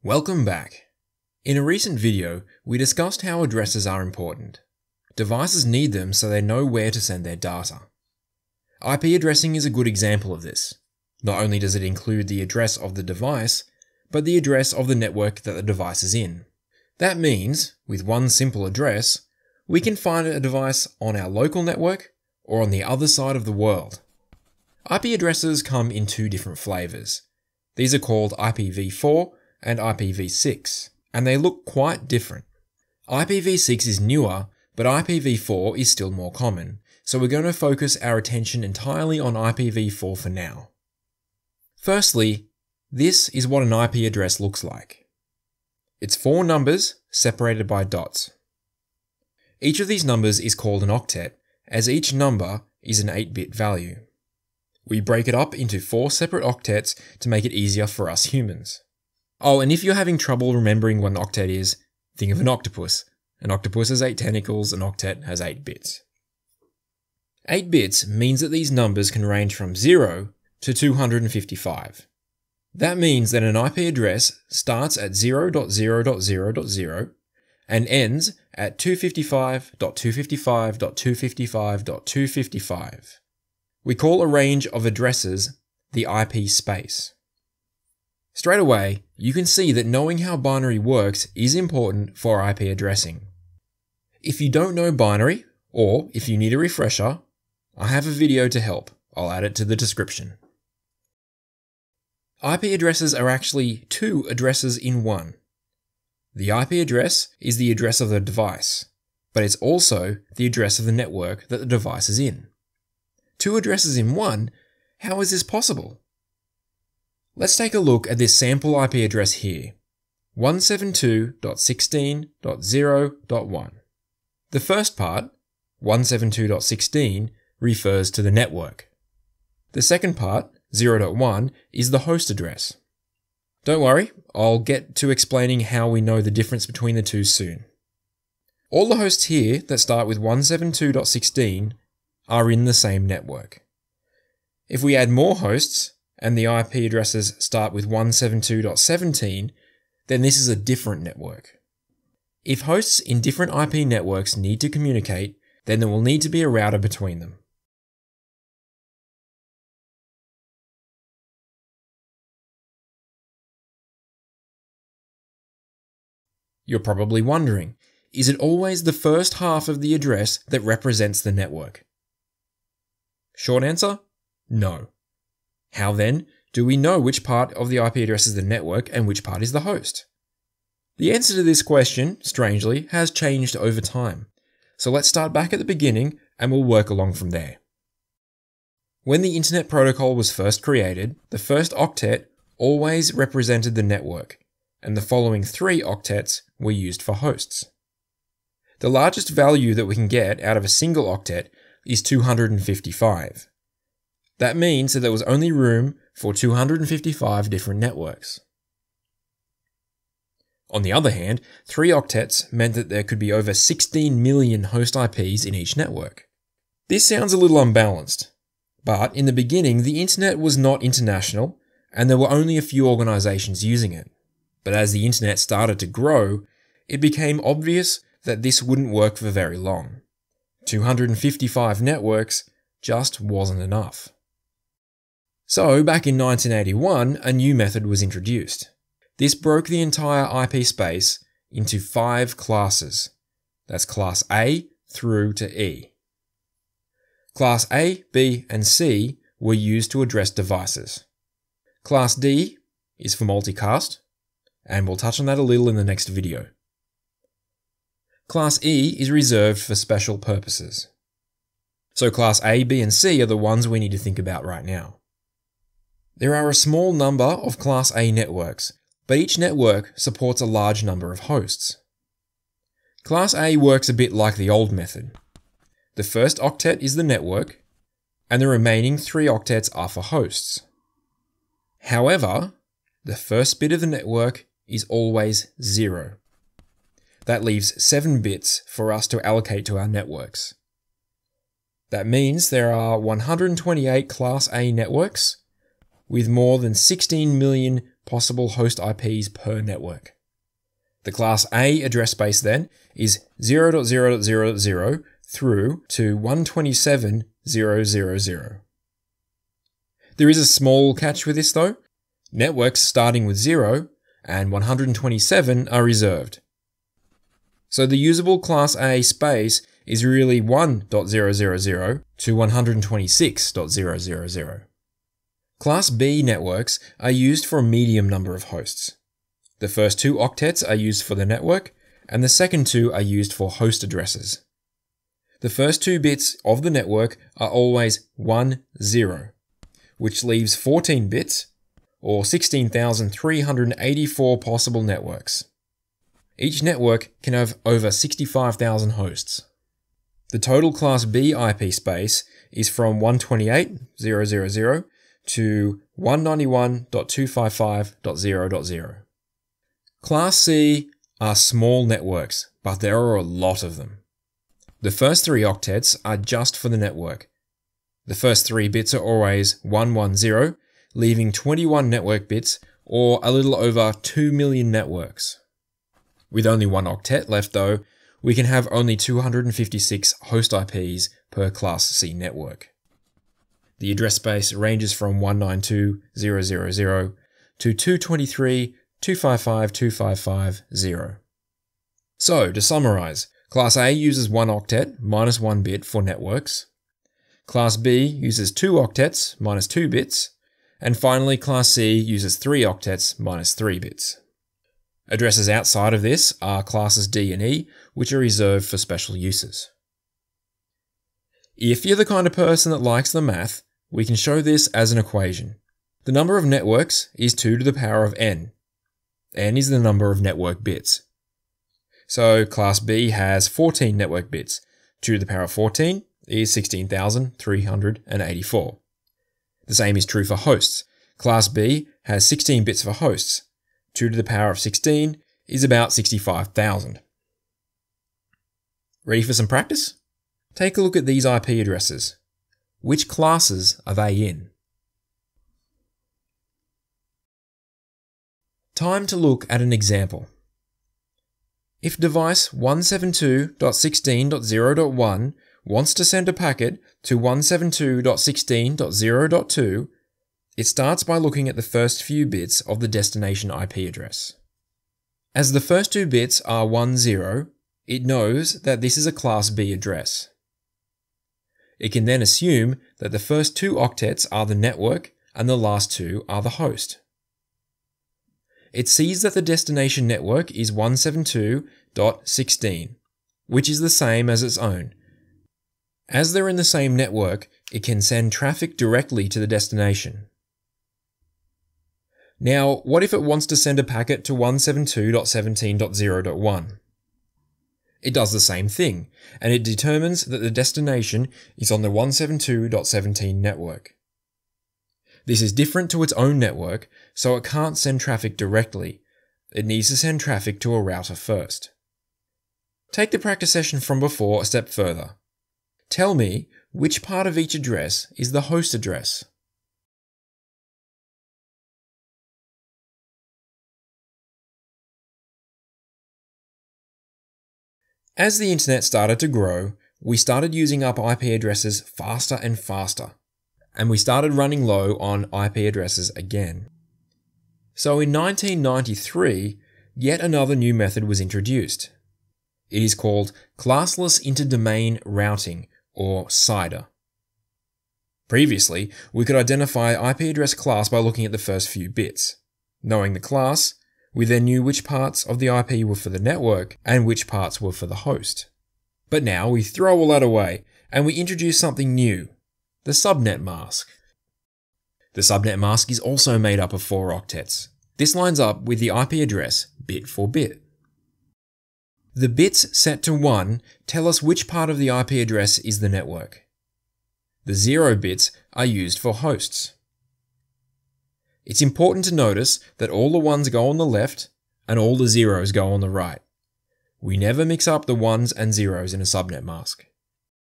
Welcome back. In a recent video, we discussed how addresses are important. Devices need them so they know where to send their data. IP addressing is a good example of this. Not only does it include the address of the device, but the address of the network that the device is in. That means, with one simple address, we can find a device on our local network or on the other side of the world. IP addresses come in two different flavors. These are called IPv4 and IPv6, and they look quite different. IPv6 is newer, but IPv4 is still more common, so we're going to focus our attention entirely on IPv4 for now. Firstly, this is what an IP address looks like. It's 4 numbers separated by dots. Each of these numbers is called an octet, as each number is an 8-bit value. We break it up into 4 separate octets to make it easier for us humans. Oh, and if you're having trouble remembering what an octet is, think of an octopus. An octopus has 8 tentacles, an octet has 8 bits. 8 bits means that these numbers can range from 0 to 255. That means that an IP address starts at 0.0.0.0 and ends at 255.255.255.255. We call a range of addresses the IP space. Straight away, you can see that knowing how binary works is important for IP addressing. If you don't know binary, or if you need a refresher, I have a video to help. I'll add it to the description. IP addresses are actually 2 addresses in one. The IP address is the address of the device, but it's also the address of the network that the device is in. 2 addresses in one? How is this possible? Let's take a look at this sample IP address here, 172.16.0.1. The first part, 172.16, refers to the network. The second part, 0.1, is the host address. Don't worry, I'll get to explaining how we know the difference between the two soon. All the hosts here that start with 172.16 are in the same network. If we add more hosts, and the IP addresses start with 172.17, then this is a different network. If hosts in different IP networks need to communicate, then there will need to be a router between them. You're probably wondering, is it always the first half of the address that represents the network? Short answer, no. How then do we know which part of the IP address is the network and which part is the host? The answer to this question, strangely, has changed over time. So let's start back at the beginning and we'll work along from there. When the Internet Protocol was first created, the first octet always represented the network, and the following 3 octets were used for hosts. The largest value that we can get out of a single octet is 255. That means that there was only room for 255 different networks. On the other hand, 3 octets meant that there could be over 16 million host IPs in each network. This sounds a little unbalanced, but in the beginning the internet was not international and there were only a few organizations using it. But as the internet started to grow, it became obvious that this wouldn't work for very long. 255 networks just wasn't enough. So, back in 1981, a new method was introduced. This broke the entire IP space into 5 classes. That's class A through to E. Class A, B, and C were used to address devices. Class D is for multicast, and we'll touch on that a little in the next video. Class E is reserved for special purposes. So Class A, B, and C are the ones we need to think about right now. There are a small number of Class A networks, but each network supports a large number of hosts. Class A works a bit like the old method. The first octet is the network, and the remaining 3 octets are for hosts. However, the first bit of the network is always 0. That leaves 7 bits for us to allocate to our networks. That means there are 128 Class A networks, with more than 16 million possible host IPs per network. The Class A address space then is 0.0.0.0 through to 127.0.0.0. There is a small catch with this though. Networks starting with 0 and 127 are reserved. So the usable Class A space is really 1.0.0.0 to 126.0.0.0. Class B networks are used for a medium number of hosts. The first 2 octets are used for the network, and the second 2 are used for host addresses. The first 2 bits of the network are always 10, which leaves 14 bits, or 16,384 possible networks. Each network can have over 65,000 hosts. The total Class B IP space is from 128.0.0.0 to 191.255.0.0. Class C are small networks, but there are a lot of them. The first 3 octets are just for the network. The first 3 bits are always 110, leaving 21 network bits, or a little over 2 million networks. With only 1 octet left though, we can have only 256 host IPs per Class C network. The address space ranges from 192.0.0.0 to 223.255.255.0. So, to summarize, Class A uses 1 octet minus 1 bit for networks. Class B uses 2 octets minus 2 bits. And finally, Class C uses 3 octets minus 3 bits. Addresses outside of this are classes D and E, which are reserved for special uses. If you're the kind of person that likes the math, we can show this as an equation. The number of networks is 2 to the power of n. N is the number of network bits. So Class B has 14 network bits. 2 to the power of 14 is 16,384. The same is true for hosts. Class B has 16 bits for hosts. 2 to the power of 16 is about 65,000. Ready for some practice? Take a look at these IP addresses. Which classes are they in? Time to look at an example. If device 172.16.0.1 wants to send a packet to 172.16.0.2, it starts by looking at the first few bits of the destination IP address. As the first 2 bits are 10, it knows that this is a Class B address. It can then assume that the first 2 octets are the network and the last 2 are the host. It sees that the destination network is 172.16, which is the same as its own. As they're in the same network, it can send traffic directly to the destination. Now, what if it wants to send a packet to 172.17.0.1? It does the same thing, and it determines that the destination is on the 172.17 network. This is different to its own network, so it can't send traffic directly. It needs to send traffic to a router first. Take the practice session from before a step further. Tell me which part of each address is the host address. As the internet started to grow, we started using up IP addresses faster and faster, and we started running low on IP addresses again. So in 1993, yet another new method was introduced. It is called Classless Inter-Domain Routing, or CIDR. Previously, we could identify IP address class by looking at the first few bits. Knowing the class, we then knew which parts of the IP were for the network and which parts were for the host. But now we throw all that away and we introduce something new, the subnet mask. The subnet mask is also made up of 4 octets. This lines up with the IP address bit for bit. The bits set to 1 tell us which part of the IP address is the network. The 0 bits are used for hosts. It's important to notice that all the 1s go on the left and all the 0s go on the right. We never mix up the 1s and 0s in a subnet mask.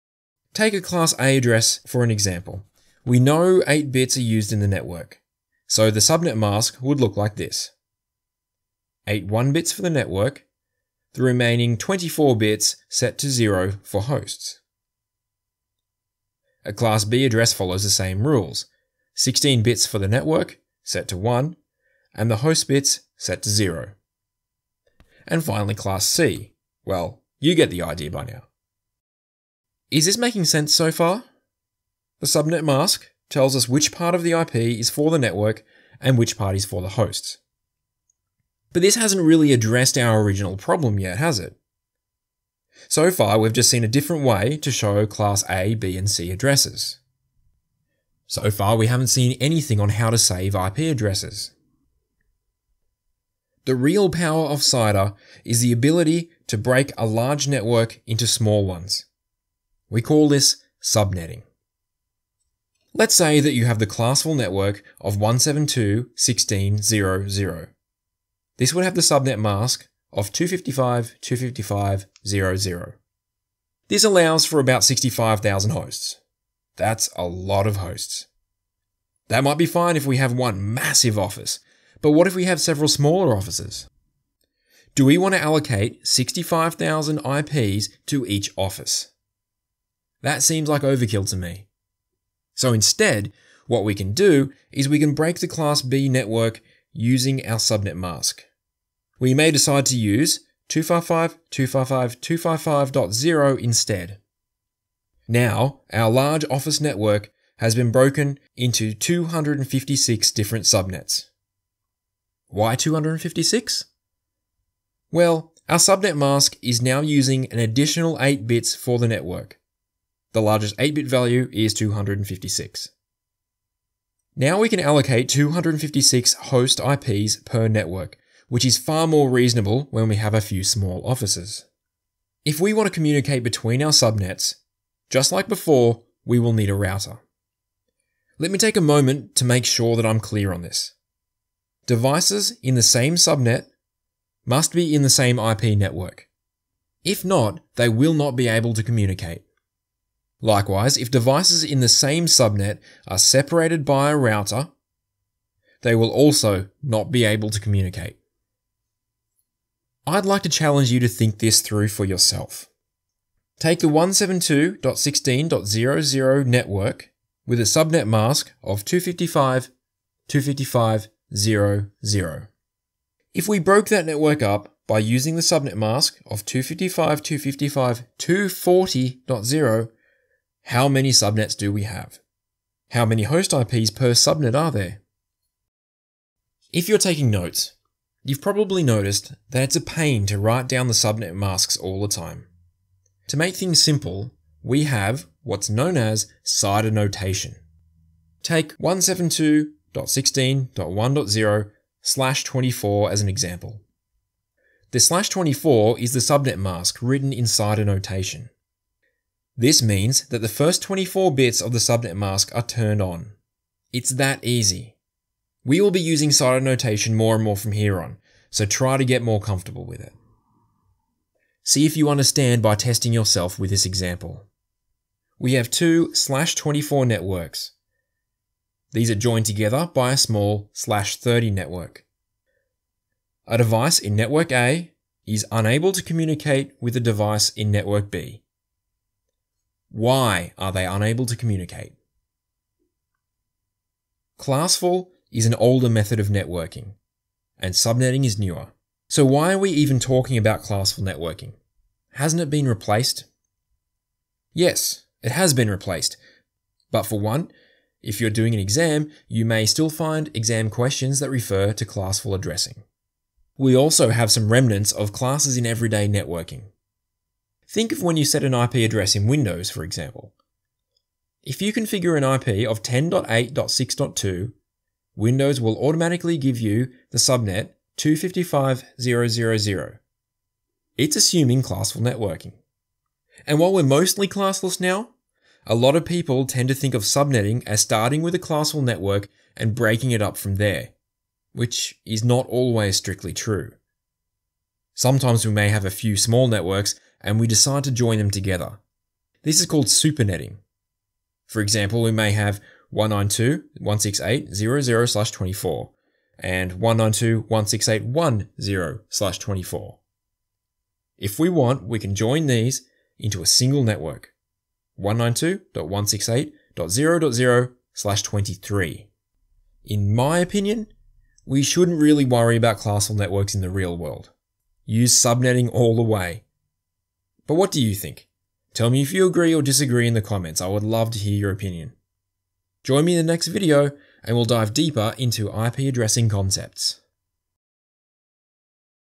Take a Class A address for an example. We know 8 bits are used in the network. So the subnet mask would look like this. 8 1 bits for the network, the remaining 24 bits set to 0 for hosts. A Class B address follows the same rules. 16 bits for the network, set to 1, and the host bits set to 0. And finally Class C. Well, you get the idea by now. Is this making sense so far? The subnet mask tells us which part of the IP is for the network and which part is for the hosts. But this hasn't really addressed our original problem yet, has it? So far, we've just seen a different way to show Class A, B, and C addresses. So far, we haven't seen anything on how to save IP addresses. The real power of CIDR is the ability to break a large network into small ones. We call this subnetting. Let's say that you have the classful network of 172.16.0.0. This would have the subnet mask of 255.255.0.0. This allows for about 65,000 hosts. That's a lot of hosts. That might be fine if we have one massive office, but what if we have several smaller offices? Do we want to allocate 65,000 IPs to each office? That seems like overkill to me. So instead, what we can do is we can break the Class B network using our subnet mask. We may decide to use 255.255.255.0 instead. Now, our large office network has been broken into 256 different subnets. Why 256? Well, our subnet mask is now using an additional 8 bits for the network. The largest 8-bit value is 256. Now we can allocate 256 host IPs per network, which is far more reasonable when we have a few small offices. If we want to communicate between our subnets, just like before, we will need a router. Let me take a moment to make sure that I'm clear on this. Devices in the same subnet must be in the same IP network. If not, they will not be able to communicate. Likewise, if devices in the same subnet are separated by a router, they will also not be able to communicate. I'd like to challenge you to think this through for yourself. Take the 172.16.0.0 network with a subnet mask of 255.255.0.0. If we broke that network up by using the subnet mask of 255.255.240.0, how many subnets do we have? How many host IPs per subnet are there? If you're taking notes, you've probably noticed that it's a pain to write down the subnet masks all the time. To make things simple, we have what's known as CIDR notation. Take 172.16.1.0/24 as an example. The /24 is the subnet mask written in CIDR notation. This means that the first 24 bits of the subnet mask are turned on. It's that easy. We will be using CIDR notation more and more from here on, so try to get more comfortable with it. See if you understand by testing yourself with this example. We have two /24 networks. These are joined together by a small /30 network. A device in network A is unable to communicate with a device in network B. Why are they unable to communicate? Classful is an older method of networking, and subnetting is newer. So why are we even talking about classful networking? Hasn't it been replaced? Yes, it has been replaced. But for one, if you're doing an exam, you may still find exam questions that refer to classful addressing. We also have some remnants of classes in everyday networking. Think of when you set an IP address in Windows, for example. If you configure an IP of 10.8.6.2, Windows will automatically give you the subnet 255.0.0.0. It's assuming classful networking. And while we're mostly classless now, a lot of people tend to think of subnetting as starting with a classful network and breaking it up from there, which is not always strictly true. Sometimes we may have a few small networks and we decide to join them together. This is called supernetting. For example, we may have 192.168.0.0/24 and 192.168.1.0/24. If we want, we can join these into a single network, 192.168.0.0/23. In my opinion, we shouldn't really worry about classful networks in the real world. Use subnetting all the way. But what do you think? Tell me if you agree or disagree in the comments. I would love to hear your opinion. Join me in the next video and we'll dive deeper into IP addressing concepts.